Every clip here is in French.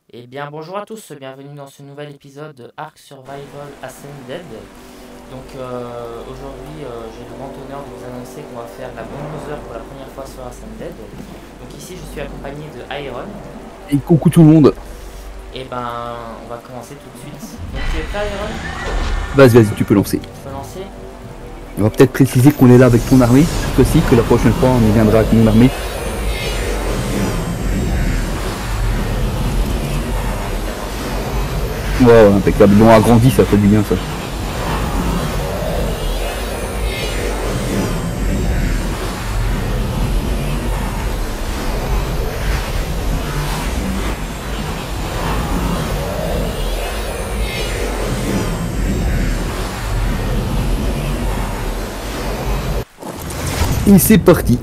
Eh bien bonjour à tous, bienvenue dans ce nouvel épisode de Ark Survival Ascended. Donc aujourd'hui j'ai le grand honneur de vous annoncer qu'on va faire la bonne heure pour la première fois sur Ascended. Donc ici je suis accompagné de Iron. Et coucou tout le monde. Et ben on va commencer tout de suite. Donc tu es prêt Iron? Vas-y, tu peux lancer. Tu peux lancer? On va peut-être préciser qu'on est là avec ton armée, cette fois-ci, que la prochaine fois on y viendra avec mon armée. Ouais, impeccable. Bon, agrandi, ça fait du bien ça. Et c'est parti.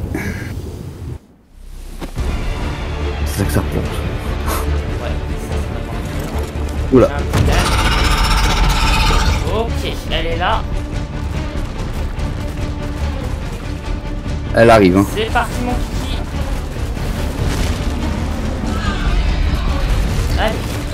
C'est ça que ça replante. Ouais, ça Oula. Ok, elle est là. Elle arrive, hein. C'est parti mon kiki. Allez.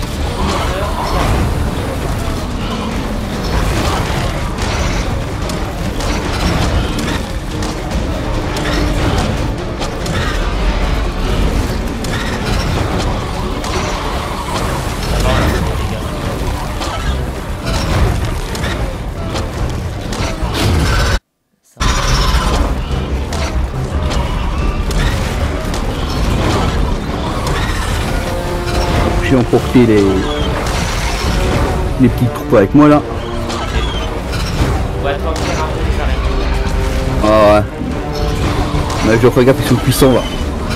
J'ai emporté les petites troupes avec moi là. Ouais, toi, on verra un peu les araignées. Ah ouais. Mais je regarde, ils sont puissants là.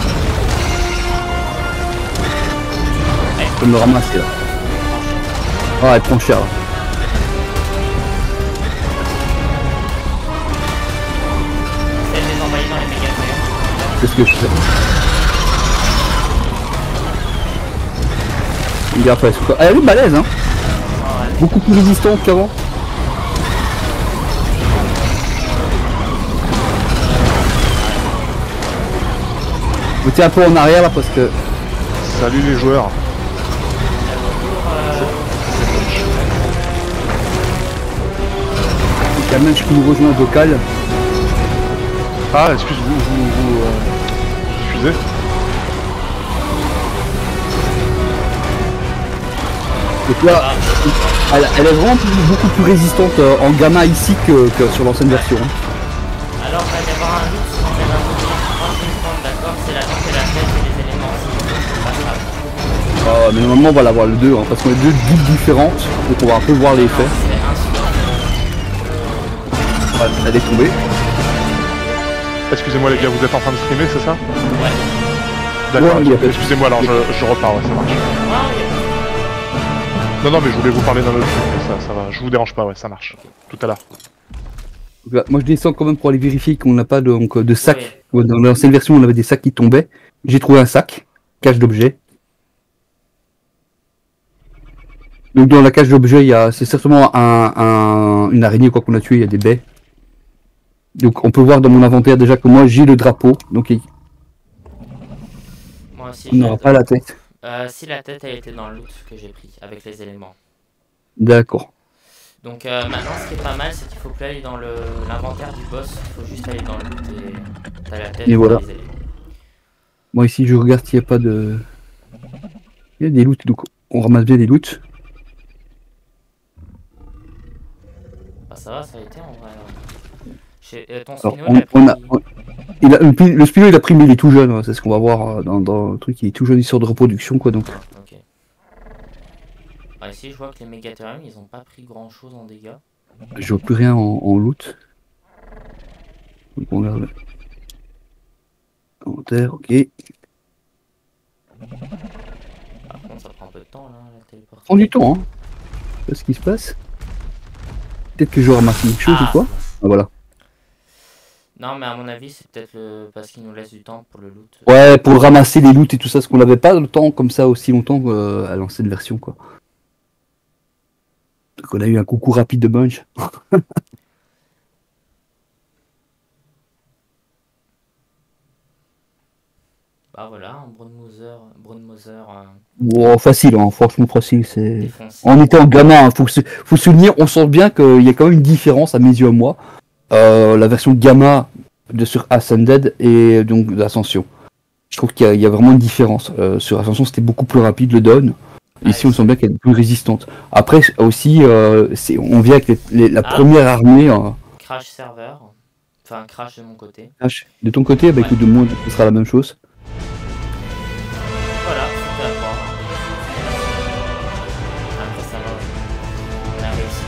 Je peux me le ramasser là. Ah, elle prend cher là. Essaye de les envoyer dans les méga. C'est ce que je fais. Gaffe, elle est balèze, hein. Oh, ouais. Beaucoup plus résistante qu'avant. Je me tiens un peu en arrière là parce que... Salut les joueurs. Il y a même qui nous rejoint au local. Ah, excuse-vous, diffusez. Donc là, elle est vraiment beaucoup plus résistante en gamma ici que sur l'ancienne version. Alors, il va y avoir un doute sur les infos. D'accord, c'est la tête et la tête et les éléments aussi. Pas grave. Mais normalement on va l'avoir le 2 hein, parce qu'on a deux guildes différentes. Donc on va un peu voir les effets. C'est insupportable. Ouais, elle est tombée. Excusez-moi les gars, vous êtes en train de streamer, c'est ça? Ouais. D'accord, Ouais, excusez-moi alors, je repars, ouais, ça marche. Ah, oui. Non, mais je voulais vous parler d'un autre truc, mais ça va, je vous dérange pas, ouais, ça marche. Tout à l'heure. Donc là, moi je descends quand même pour aller vérifier qu'on n'a pas de sac. Oui. Ouais, dans l'ancienne version on avait des sacs qui tombaient. J'ai trouvé un sac, cache d'objets. Donc dans la cache d'objets, c'est certainement une araignée quoi qu'on a tué, il y a des baies. Donc on peut voir dans mon inventaire déjà que moi j'ai le drapeau, donc Moi aussi, on n'aura pas la tête. si la tête elle était dans le loot que j'ai pris avec les éléments. D'accord. Donc maintenant, ce qui est pas mal, c'est qu'il faut plus aller dans l'inventaire du boss. Il faut juste aller dans le loot et t'as la tête Et et voilà. les éléments. Moi ici je regarde s'il n'y a pas de... Il y a des loots, donc on ramasse bien des loots. Bah ça va, ça a été en vrai. Ton Alors, spino, il a pris... le spino il a pris mais il est tout jeune, hein, c'est ce qu'on va voir dans le truc, il est tout jeune, il sort de reproduction quoi donc. Ok. Ah, ici, je vois que les Megatherium, ils ont pas pris grand chose en dégâts. Je vois plus rien en loot. Donc on regarde. Inventaire, ok. Par contre, ça prend un peu de temps là, la téléportation. Prends du temps, hein. Je sais pas ce qui se passe. Peut-être que je ramasse quelque chose ou quoi. Ah voilà. Non, mais à mon avis, c'est peut-être parce qu'il nous laisse du temps pour le loot. Ouais, pour ramasser les loots et tout ça, parce qu'on n'avait pas le temps comme ça aussi longtemps à l'ancienne version quoi. Donc on a eu un coucou rapide de bunch. Bah voilà, un Brownmother Wow, facile, hein, franchement facile. défoncé. On était en gamin, faut se souvenir, on sent bien qu'il y a quand même une différence à mes yeux à moi. La version gamma sur Ascended et donc l'Ascension. Je trouve qu'il y a vraiment une différence. Sur Ascension, c'était beaucoup plus rapide le down. Ici, on sent bien qu'elle est plus résistante. Après, aussi, on vient avec la première armée. Crash serveur. Enfin, crash de mon côté. De ton côté, bah, Ouais. écoute, de moi, ce sera la même chose. Voilà, c'était à voir. Après, ça va. On a réussi.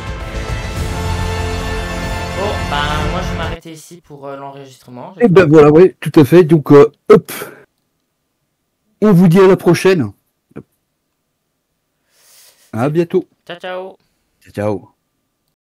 Bon, ben, moi, je vais m'arrêter ici pour l'enregistrement. Et ben voilà, oui, tout à fait. Donc, hop. On vous dit à la prochaine. À bientôt. Ciao, ciao. Ciao.